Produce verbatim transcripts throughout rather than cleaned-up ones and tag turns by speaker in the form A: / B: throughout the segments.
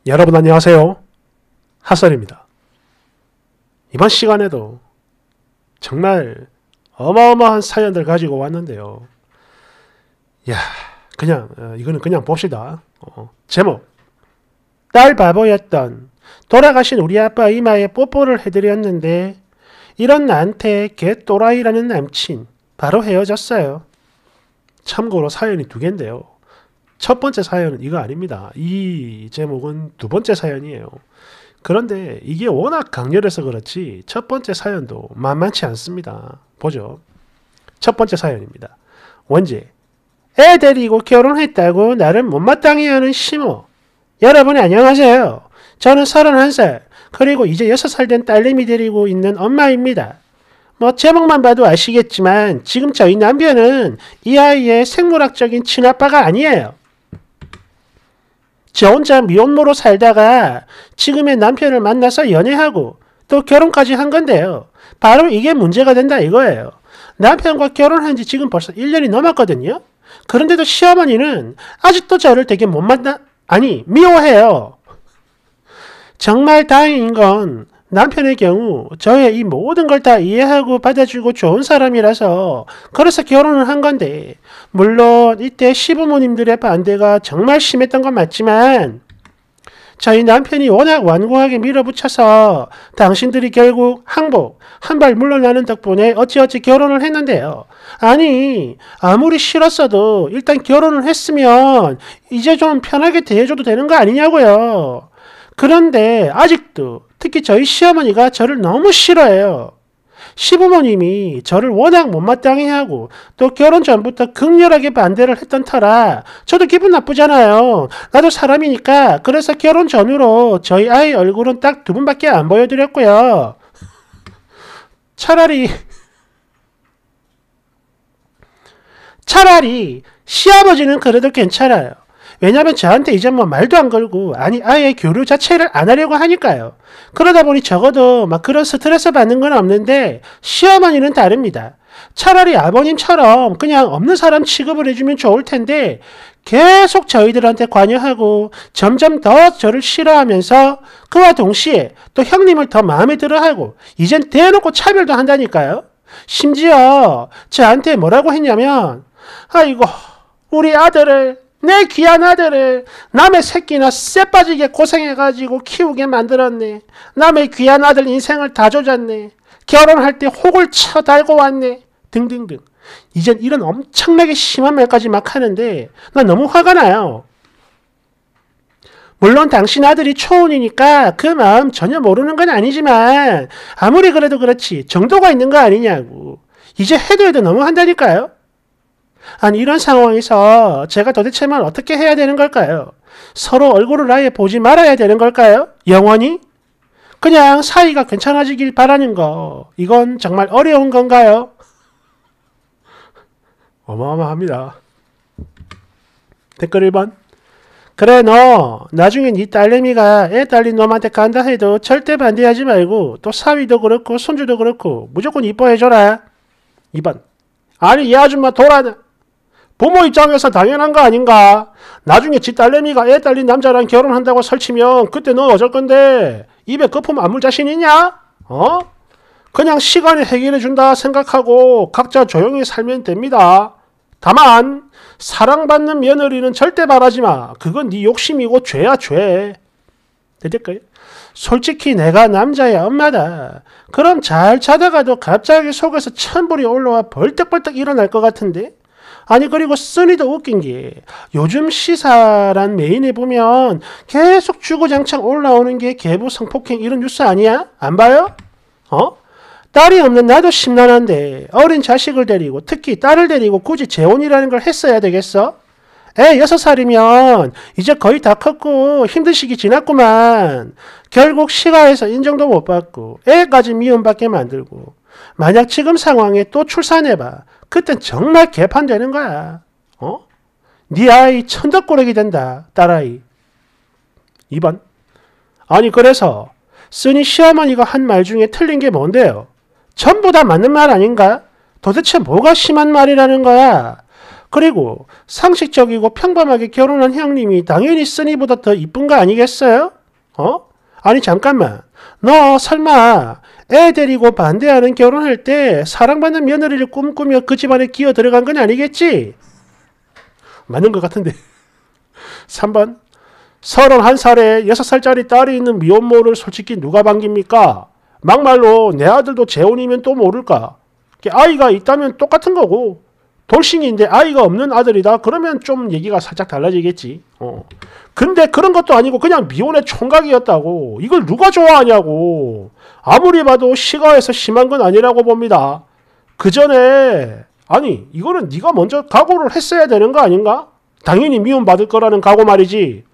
A: 여러분 안녕하세요. 핫설입니다. 이번 시간에도 정말 어마어마한 사연들 가지고 왔는데요. 야, 그냥 어, 이거는 그냥 봅시다. 어, 제목: 딸 바보였던 돌아가신 우리 아빠 이마에 뽀뽀를 해드렸는데 이런 나한테 개 또라이라는 남친 바로 헤어졌어요. 참고로 사연이 두 개인데요. 첫 번째 사연은 이거 아닙니다. 이 제목은 두 번째 사연이에요. 그런데 이게 워낙 강렬해서 그렇지 첫 번째 사연도 만만치 않습니다. 보죠. 첫 번째 사연입니다. 원제: 애 데리고 결혼했다고 나를 못마땅해 하는 시모. 여러분 안녕하세요. 저는 서른한 살 그리고 이제 여섯 살 된 딸내미 데리고 있는 엄마입니다. 뭐 제목만 봐도 아시겠지만 지금 저희 남편은 이 아이의 생물학적인 친아빠가 아니에요. 저 혼자 미혼모로 살다가 지금의 남편을 만나서 연애하고 또 결혼까지 한 건데요. 바로 이게 문제가 된다 이거예요. 남편과 결혼한 지 지금 벌써 일 년이 넘었거든요. 그런데도 시어머니는 아직도 저를 되게 못 만나, 아니 미워해요. 정말 다행인 건 남편의 경우 저의 이 모든 걸 다 이해하고 받아주고 좋은 사람이라서 그래서 결혼을 한 건데, 물론 이때 시부모님들의 반대가 정말 심했던 건 맞지만 저희 남편이 워낙 완고하게 밀어붙여서 당신들이 결국 항복 한 발 물러나는 덕분에 어찌어찌 결혼을 했는데요. 아니 아무리 싫었어도 일단 결혼을 했으면 이제 좀 편하게 대해줘도 되는 거 아니냐고요. 그런데 아직도 특히 저희 시어머니가 저를 너무 싫어해요. 시부모님이 저를 워낙 못마땅해 하고 또 결혼 전부터 극렬하게 반대를 했던 터라 저도 기분 나쁘잖아요. 나도 사람이니까. 그래서 결혼 전후로 저희 아이 얼굴은 딱 두 번밖에 안 보여드렸고요. 차라리 차라리 시아버지는 그래도 괜찮아요. 왜냐면 저한테 이제 뭐 말도 안 걸고 아니 아예 교류 자체를 안 하려고 하니까요. 그러다 보니 적어도 막 그런 스트레스 받는 건 없는데 시어머니는 다릅니다. 차라리 아버님처럼 그냥 없는 사람 취급을 해주면 좋을 텐데 계속 저희들한테 관여하고 점점 더 저를 싫어하면서 그와 동시에 또 형님을 더 마음에 들어하고 이젠 대놓고 차별도 한다니까요. 심지어 저한테 뭐라고 했냐면 아이고 우리 아들을 내 귀한 아들을 남의 새끼나 쎄 빠지게 고생해가지고 키우게 만들었네. 남의 귀한 아들 인생을 다 조졌네. 결혼할 때 혹을 쳐 달고 왔네. 등등등. 이젠 이런 엄청나게 심한 말까지 막 하는데 나 너무 화가 나요. 물론 당신 아들이 초혼이니까 그 마음 전혀 모르는 건 아니지만 아무리 그래도 그렇지 정도가 있는 거 아니냐고. 이제 해도 해도 너무 한다니까요. 아니 이런 상황에서 제가 도대체만 어떻게 해야 되는 걸까요? 서로 얼굴을 아예 보지 말아야 되는 걸까요? 영원히? 그냥 사이가 괜찮아지길 바라는 거, 이건 정말 어려운 건가요? 어마어마합니다. 댓글 일 번. 그래 너 나중에 네 딸내미가 애 딸린 놈한테 간다 해도 절대 반대하지 말고 또 사위도 그렇고 손주도 그렇고 무조건 이뻐해줘라. 이 번. 아니 이 아줌마 돌아다. 부모 입장에서 당연한 거 아닌가? 나중에 지 딸내미가 애 딸린 남자랑 결혼한다고 설치면 그때 너 어쩔 건데? 입에 거품 안 물 자신 있냐? 어? 그냥 시간이 해결해준다 생각하고 각자 조용히 살면 됩니다. 다만 사랑받는 며느리는 절대 바라지 마. 그건 네 욕심이고 죄야 죄. 됐을까요? 솔직히 내가 남자의 엄마다. 그럼 잘 자다가도 갑자기 속에서 천불이 올라와 벌떡벌떡 일어날 것 같은데? 아니 그리고 쓰니도 웃긴 게 요즘 시사란 메인에 보면 계속 주구장창 올라오는 게 계부 성폭행 이런 뉴스 아니야? 안 봐요? 어? 딸이 없는 나도 심란한데 어린 자식을 데리고 특히 딸을 데리고 굳이 재혼이라는 걸 했어야 되겠어? 애 여섯 살이면 이제 거의 다 컸고 힘든 시기 지났구만. 결국 시가에서 인정도 못 받고 애까지 미움받게 만들고 만약 지금 상황에 또 출산해봐. 그땐 정말 개판되는 거야. 어? 네 아이 천덕꾸러기 된다. 딸아이. 이 번. 아니 그래서 쓰니 시어머니가 한 말 중에 틀린 게 뭔데요? 전부 다 맞는 말 아닌가? 도대체 뭐가 심한 말이라는 거야? 그리고 상식적이고 평범하게 결혼한 형님이 당연히 쓰니보다 더 이쁜 거 아니겠어요? 어? 아니 잠깐만. 너 설마 애 데리고 반대하는 결혼할 때 사랑받는 며느리를 꿈꾸며 그 집안에 기어 들어간 건 아니겠지? 맞는 것 같은데. 삼 번. 서른한 살에 여섯 살짜리 딸이 있는 미혼모를 솔직히 누가 반깁니까? 막말로 내 아들도 재혼이면 또 모를까? 아이가 있다면 똑같은 거고 돌싱인데 아이가 없는 아들이다? 그러면 좀 얘기가 살짝 달라지겠지. 어. 근데 그런 것도 아니고 그냥 미혼의 총각이었다고. 이걸 누가 좋아하냐고. 아무리 봐도 시가에서 심한 건 아니라고 봅니다. 그 전에 아니 이거는 네가 먼저 각오를 했어야 되는 거 아닌가? 당연히 미움받을 거라는 각오 말이지.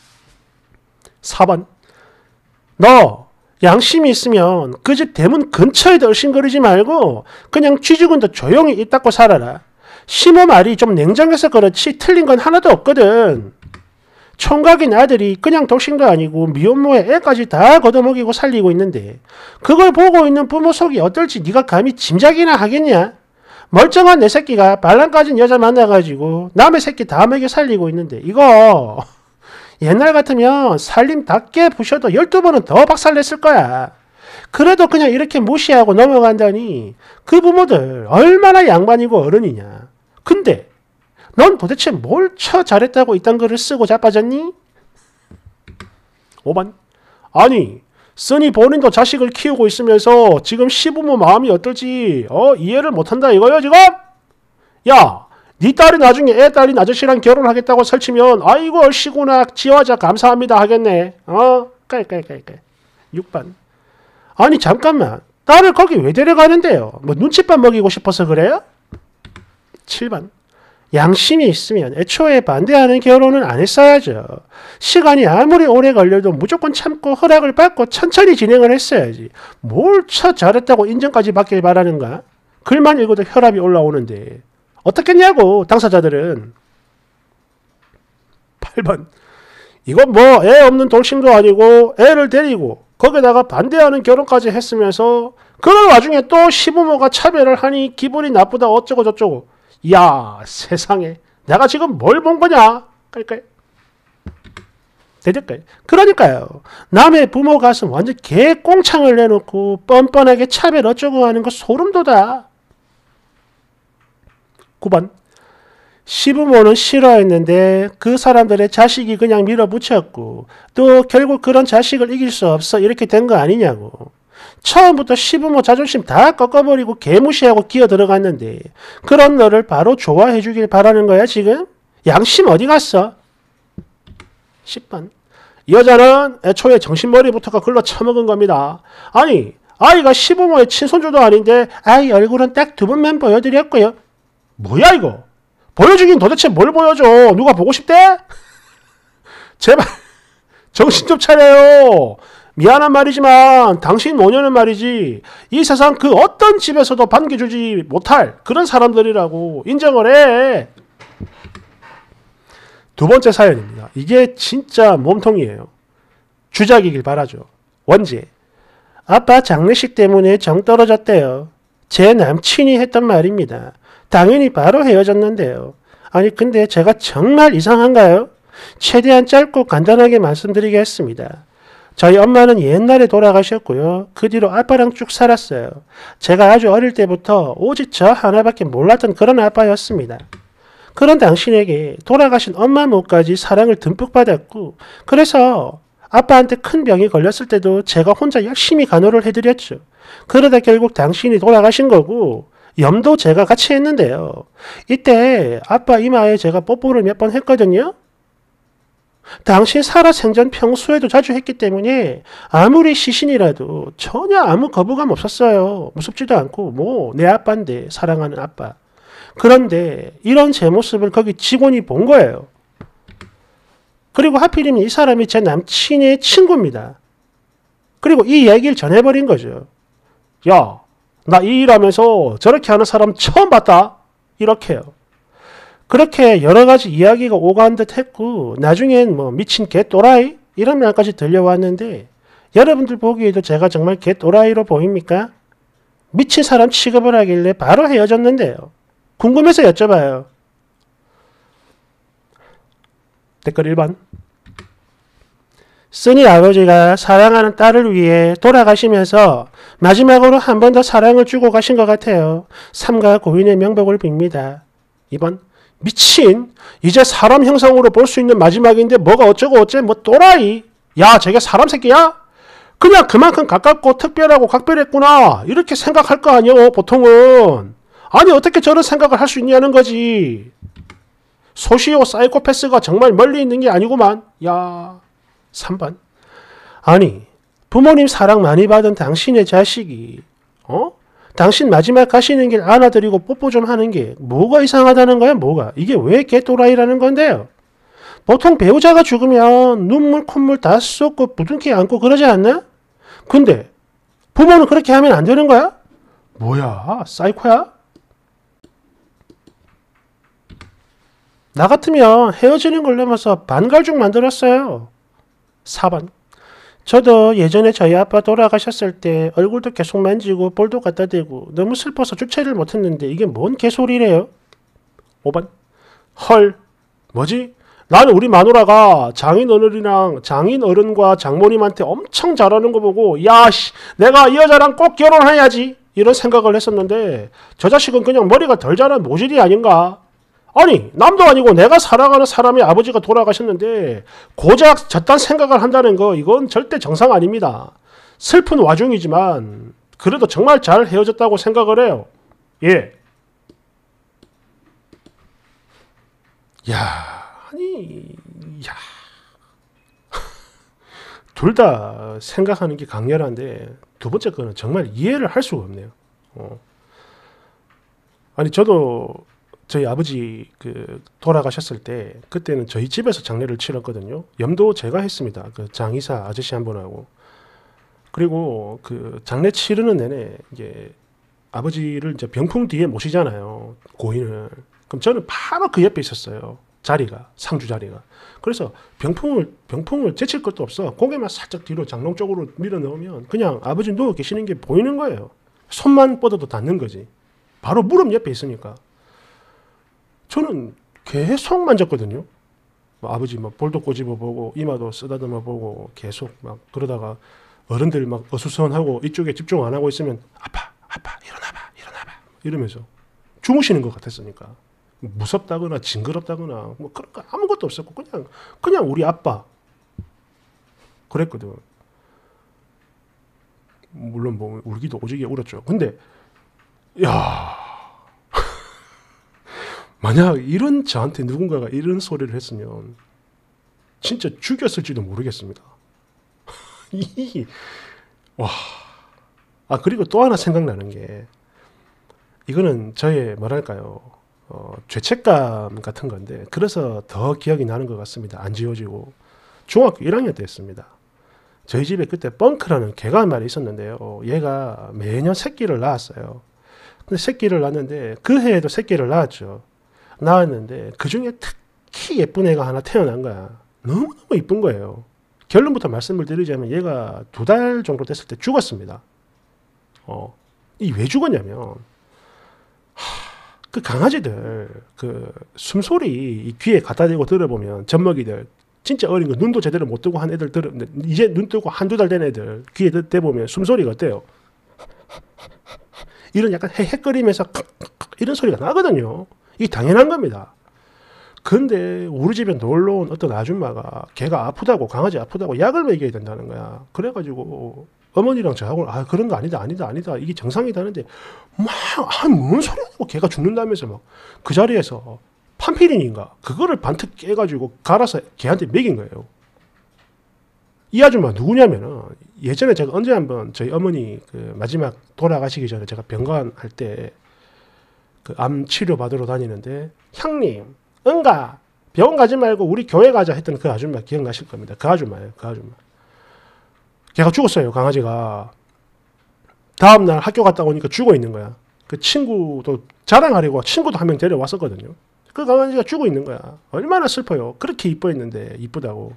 A: 사 번. 너 양심이 있으면 그 집 대문 근처에도 얼씬거리지 말고 그냥 쥐죽은데 조용히 입 닫고 살아라. 시모 말이 좀 냉정해서 그렇지 틀린 건 하나도 없거든. 총각인 아들이 그냥 독신도 아니고 미혼모에 애까지 다 걷어먹이고 살리고 있는데 그걸 보고 있는 부모 속이 어떨지 네가 감히 짐작이나 하겠냐? 멀쩡한 내 새끼가 반란 까진 여자 만나가지고 남의 새끼 다 먹여 살리고 있는데 이거 옛날 같으면 살림답게 부셔도 열두 번은 더 박살냈을 거야. 그래도 그냥 이렇게 무시하고 넘어간다니 그 부모들 얼마나 양반이고 어른이냐. 근데 넌 도대체 뭘 쳐 잘했다고 이딴 글을 쓰고 자빠졌니? 오 번. 아니 쓰니 본인도 자식을 키우고 있으면서 지금 시부모 마음이 어떨지 어 이해를 못한다 이거요 지금? 야! 네 딸이 나중에 애 딸인 아저씨랑 결혼하겠다고 설치면 아이고 얼씨구나 지화자 감사합니다 하겠네. 어? 깔깔깔깔. 육 번. 아니 잠깐만. 딸을 거기 왜 데려가는데요? 뭐 눈칫밥 먹이고 싶어서 그래요? 칠 번. 양심이 있으면 애초에 반대하는 결혼은 안 했어야죠. 시간이 아무리 오래 걸려도 무조건 참고 허락을 받고 천천히 진행을 했어야지. 뭘 쳐 잘했다고 인정까지 받길 바라는가? 글만 읽어도 혈압이 올라오는데. 어떻겠냐고 당사자들은. 팔 번. 이건 뭐 애 없는 돌싱도 아니고 애를 데리고 거기다가 반대하는 결혼까지 했으면서 그런 와중에 또 시부모가 차별을 하니 기분이 나쁘다 어쩌고 저쩌고. 야 세상에 내가 지금 뭘 본 거냐? 깔깔. 대들깔. 그러니까요. 남의 부모 가슴 완전 개꽁창을 내놓고 뻔뻔하게 차별 어쩌고 하는 거 소름 돋아. 구 번. 시부모는 싫어했는데 그 사람들의 자식이 그냥 밀어붙였고 또 결국 그런 자식을 이길 수 없어 이렇게 된 거 아니냐고. 처음부터 시부모 자존심 다 꺾어버리고 개무시하고 기어 들어갔는데 그런 너를 바로 좋아해 주길 바라는 거야 지금? 양심 어디 갔어? 십 번. 여자는 애초에 정신머리부터가 글러 처먹은 겁니다. 아니 아이가 시부모의 친손주도 아닌데 아이 얼굴은 딱 두 번만 보여드렸고요. 뭐야 이거? 보여주긴 도대체 뭘 보여줘? 누가 보고 싶대? 제발 정신 좀 차려요. 미안한 말이지만 당신 모녀는 말이지 이 세상 그 어떤 집에서도 반겨주지 못할 그런 사람들이라고 인정을 해. 두 번째 사연입니다. 이게 진짜 몸통이에요. 주작이길 바라죠. 원제. 아빠 장례식 때문에 정 떨어졌대요. 제 남친이 했던 말입니다. 당연히 바로 헤어졌는데요. 아니 근데 제가 정말 이상한가요? 최대한 짧고 간단하게 말씀드리겠습니다. 저희 엄마는 옛날에 돌아가셨고요. 그 뒤로 아빠랑 쭉 살았어요. 제가 아주 어릴 때부터 오직 저 하나밖에 몰랐던 그런 아빠였습니다. 그런 당신에게 돌아가신 엄마 몫까지 사랑을 듬뿍 받았고 그래서 아빠한테 큰 병이 걸렸을 때도 제가 혼자 열심히 간호를 해드렸죠. 그러다 결국 당신이 돌아가신 거고 염도 제가 같이 했는데요. 이때 아빠 이마에 제가 뽀뽀를 몇 번 했거든요. 당신 살아생전 평소에도 자주 했기 때문에 아무리 시신이라도 전혀 아무 거부감 없었어요. 무섭지도 않고 뭐 내 아빠인데 사랑하는 아빠. 그런데 이런 제 모습을 거기 직원이 본 거예요. 그리고 하필이면 이 사람이 제 남친의 친구입니다. 그리고 이 얘기를 전해버린 거죠. 야, 나 이 일하면서 저렇게 하는 사람 처음 봤다. 이렇게요. 그렇게 여러 가지 이야기가 오간 듯 했고 나중엔 뭐 미친 개또라이 이런 말까지 들려왔는데 여러분들 보기에도 제가 정말 개또라이로 보입니까? 미친 사람 취급을 하길래 바로 헤어졌는데요. 궁금해서 여쭤봐요. 댓글 일 번. 쓰니 아버지가 사랑하는 딸을 위해 돌아가시면서 마지막으로 한 번 더 사랑을 주고 가신 것 같아요. 삼가 고인의 명복을 빕니다. 이 번. 미친! 이제 사람 형상으로 볼 수 있는 마지막인데 뭐가 어쩌고 어째 뭐 또라이! 야 저게 사람 새끼야? 그냥 그만큼 가깝고 특별하고 각별했구나 이렇게 생각할 거 아니여 보통은. 아니 어떻게 저런 생각을 할 수 있냐는 거지. 소시오 사이코패스가 정말 멀리 있는 게 아니구만. 야. 삼 번. 아니 부모님 사랑 많이 받은 당신의 자식이 어? 당신 마지막 가시는 길 안아드리고 뽀뽀 좀 하는 게 뭐가 이상하다는 거야 뭐가. 이게 왜 개또라이라는 건데요. 보통 배우자가 죽으면 눈물 콧물 다 쏟고 부둥켜 안고 그러지 않나? 근데 부모는 그렇게 하면 안 되는 거야? 뭐야 사이코야? 나 같으면 헤어지는 걸 넘어서 반갈죽 만들었어요. 사 번. 저도 예전에 저희 아빠 돌아가셨을 때 얼굴도 계속 만지고 볼도 갖다 대고 너무 슬퍼서 주체를 못했는데 이게 뭔 개소리래요? 오 번. 헐 뭐지? 나는 우리 마누라가 장인어른이랑 장인어른과 장모님한테 엄청 잘하는 거 보고 야씨 내가 이 여자랑 꼭 결혼해야지 이런 생각을 했었는데 저 자식은 그냥 머리가 덜 자란 모질이 아닌가? 아니 남도 아니고 내가 사랑하는 사람의 아버지가 돌아가셨는데 고작 저딴 생각을 한다는 거 이건 절대 정상 아닙니다. 슬픈 와중이지만 그래도 정말 잘 헤어졌다고 생각을 해요. 예. 야 아니 야 둘 다 생각하는 게 강렬한데 두 번째 거는 정말 이해를 할 수가 없네요. 어. 아니 저도 저희 아버지 그 돌아가셨을 때 그때는 저희 집에서 장례를 치렀거든요. 염도 제가 했습니다. 그 장의사 아저씨 한 분하고. 그리고 그 장례 치르는 내내 이제 아버지를 이제 병풍 뒤에 모시잖아요. 고인을. 그럼 저는 바로 그 옆에 있었어요. 자리가 상주 자리가. 그래서 병풍을 병풍을 제칠 것도 없어. 고개만 살짝 뒤로 장롱 쪽으로 밀어 넣으면 그냥 아버지 누워 계시는 게 보이는 거예요. 손만 뻗어도 닿는 거지. 바로 무릎 옆에 있으니까. 저는 계속 만졌거든요. 뭐 아버지 막 볼도 꼬집어 보고 이마도 쓰다듬어 보고 계속 막 그러다가 어른들 막 어수선하고 이쪽에 집중 안 하고 있으면 아빠 아빠 일어나봐 일어나봐 이러면서 주무시는 것 같았으니까 무섭다거나 징그럽다거나 뭐 그런 거 아무것도 없었고 그냥 그냥 우리 아빠 그랬거든. 물론 뭐 울기도 오지게 울었죠. 근데 야 만약 이런 저한테 누군가가 이런 소리를 했으면 진짜 죽였을지도 모르겠습니다. 이, 와. 아 그리고 또 하나 생각나는 게 이거는 저의 뭐랄까요 어, 죄책감 같은 건데 그래서 더 기억이 나는 것 같습니다. 안 지워지고 중학교 일 학년 때였습니다. 저희 집에 그때 뻥크라는 개가 한 마리 있었는데요. 얘가 매년 새끼를 낳았어요. 근데 새끼를 낳았는데 그 해에도 새끼를 낳았죠. 낳았는데 그 중에 특히 예쁜 애가 하나 태어난 거야. 너무너무 이쁜 거예요. 결론부터 말씀을 드리자면 얘가 두 달 정도 됐을 때 죽었습니다. 어, 이 왜 죽었냐면 하, 그 강아지들 그 숨소리 이 귀에 갖다 대고 들어보면 젖먹이들 진짜 어린 거 눈도 제대로 못 뜨고 한 애들 들어 이제 눈 뜨고 한두 달 된 애들 귀에 대보면 숨소리가 어때요? 이런 약간 헤헷거리면서 이런 소리가 나거든요. 이게 당연한 겁니다. 근데 우리 집에 놀러 온 어떤 아줌마가 걔가 아프다고 강아지 아프다고 약을 먹여야 된다는 거야. 그래가지고 어머니랑 저하고 아 그런 거 아니다 아니다 아니다 이게 정상이다는데 막아뭔 소리냐고 걔가 죽는다면서 막 그 자리에서 판피린인가 그거를 반뜩 깨가지고 갈아서 걔한테 먹인 거예요. 이 아줌마 누구냐면은 예전에 제가 언제 한번 저희 어머니 그 마지막 돌아가시기 전에 제가 병간 할 때 그 암 치료 받으러 다니는데 형님 응가 병원 가지 말고 우리 교회 가자 했던 그 아줌마 기억나실 겁니다. 그 아줌마예요. 그 아줌마. 걔가 죽었어요. 강아지가. 다음날 학교 갔다 오니까 죽어 있는 거야. 그 친구도 자랑하려고 친구도 한 명 데려왔었거든요. 그 강아지가 죽어 있는 거야. 얼마나 슬퍼요. 그렇게 이뻐했는데 이쁘다고.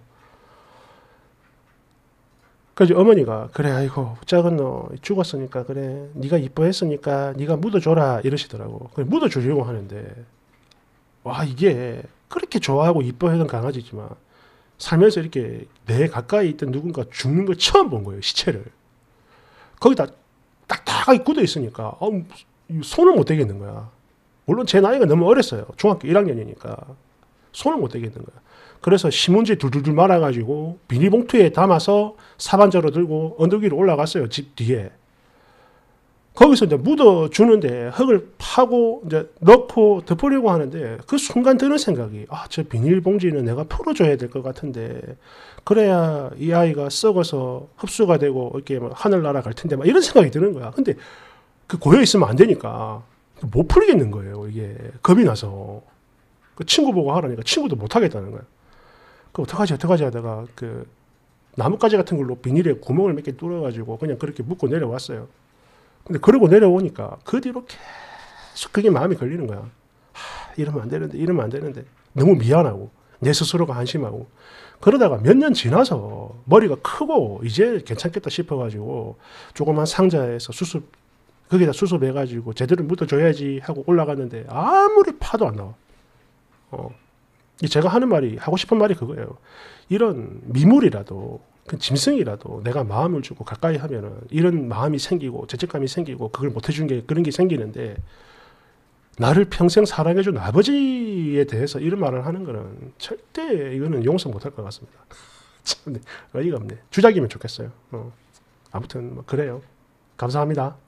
A: 그래서 어머니가 그래 아이고 작은 너 죽었으니까 그래 네가 이뻐했으니까 네가 묻어줘라 이러시더라고. 그래 묻어주려고 하는데 와 이게 그렇게 좋아하고 이뻐하던 강아지지만 살면서 이렇게 내 가까이 있던 누군가 죽는 걸 처음 본 거예요. 시체를. 거기다 딱딱하게 굳어 있으니까 어, 손을 못 대겠는 거야. 물론 제 나이가 너무 어렸어요. 중학교 일 학년이니까 손을 못 대겠는 거야. 그래서 신문지 둘둘둘 말아가지고 비닐봉투에 담아서 사반자로 들고 언덕 위로 올라갔어요. 집 뒤에. 거기서 이제 묻어주는데 흙을 파고 이제 넣고 덮으려고 하는데 그 순간 드는 생각이 아, 저 비닐봉지는 내가 풀어줘야 될 것 같은데 그래야 이 아이가 썩어서 흡수가 되고 이렇게 막 하늘 날아갈 텐데 막 이런 생각이 드는 거야. 근데 그 고여 있으면 안 되니까 못 풀겠는 거예요. 이게 겁이 나서 그 친구 보고 하라니까 친구도 못 하겠다는 거야. 그 어떡하지 어떡하지 하다가 그 나뭇가지 같은 걸로 비닐에 구멍을 몇 개 뚫어가지고 그냥 그렇게 묶고 내려왔어요. 근데 그러고 내려오니까 그 뒤로 계속 그게 마음이 걸리는 거야. 하, 이러면 안 되는데 이러면 안 되는데 너무 미안하고 내 스스로가 한심하고 그러다가 몇 년 지나서 머리가 크고 이제 괜찮겠다 싶어가지고 조그만 상자에서 수습 거기다 수습해가지고 제대로 묻어줘야지 하고 올라갔는데 아무리 파도 안 나와. 어. 제가 하는 말이 하고 싶은 말이 그거예요. 이런 미물이라도 그 짐승이라도 내가 마음을 주고 가까이 하면은 이런 마음이 생기고 죄책감이 생기고 그걸 못 해준 게 그런 게 생기는데 나를 평생 사랑해준 아버지에 대해서 이런 말을 하는 거는 절대 이거는 용서 못할 것 같습니다. 참 어이가 없네. 주작이면 좋겠어요. 어. 아무튼 뭐 그래요. 감사합니다.